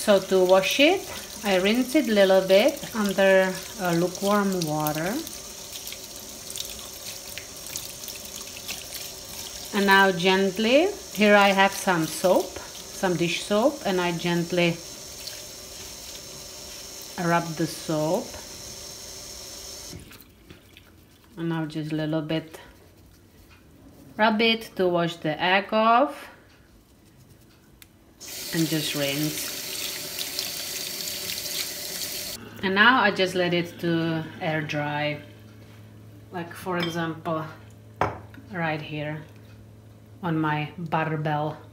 So to wash it, I rinse it a little bit under lukewarm water. And now gently, here I have some soap, some dish soap, and I gently rub the soap. And now just a little bit rub it to wash the egg off. And just rinse. And now I just let it to air dry. Like for example, right here on my barbell.